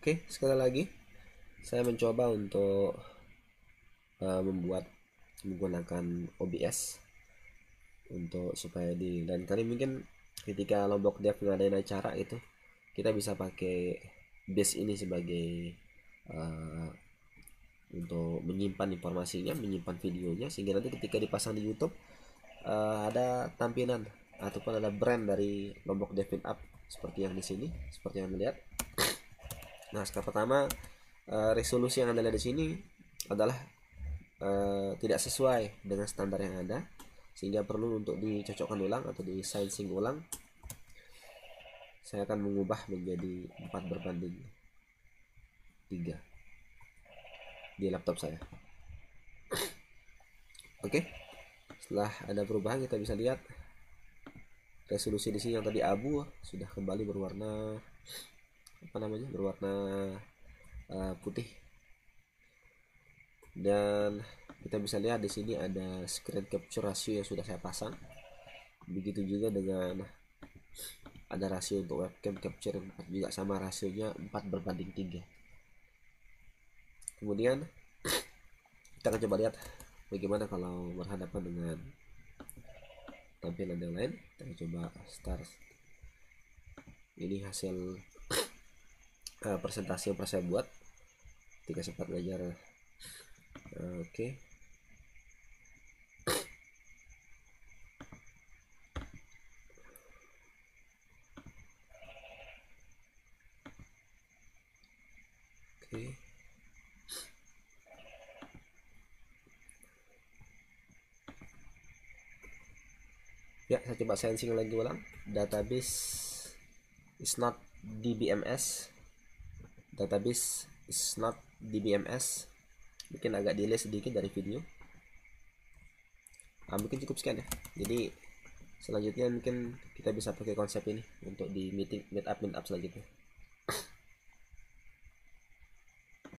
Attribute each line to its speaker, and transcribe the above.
Speaker 1: Oke, sekali lagi saya mencoba untuk membuat menggunakan OBS untuk supaya di lain kali mungkin ketika Lombok Dev ngadain acara itu kita bisa pakai base ini sebagai uh, untuk menyimpan informasinya, menyimpan videonya, sehingga nanti ketika dipasang di YouTube ada tampilan ataupun ada brand dari Lombok Devin Up seperti yang di sini, seperti yang melihat. Nah, skala pertama, resolusi yang anda lihat di sini adalah tidak sesuai dengan standar yang ada, sehingga perlu untuk dicocokkan ulang atau di sensing ulang. Saya akan mengubah menjadi 4:3 di laptop saya. Oke, setelah ada perubahan kita bisa lihat resolusi di sini yang tadi abu sudah kembali berwarna berwarna putih. Dan kita bisa lihat di sini ada screen capture ratio yang sudah saya pasang. Begitu juga dengan ada rasio untuk webcam capture juga sama, rasionya 4:3. Kemudian kita akan coba lihat bagaimana kalau berhadapan dengan tampilan yang lain. Kita akan coba start. Ini hasil presentasi yang pernah saya buat ketika sempat belajar. Oke. Oke. Ya, saya coba sensing lagi ulang. Database is not DBMS. Database is not DBMS. Mungkin agak delay sedikit dari video. Mungkin cukup sekian ya. Jadi selanjutnya mungkin kita bisa pakai konsep ini untuk di meet up selanjutnya.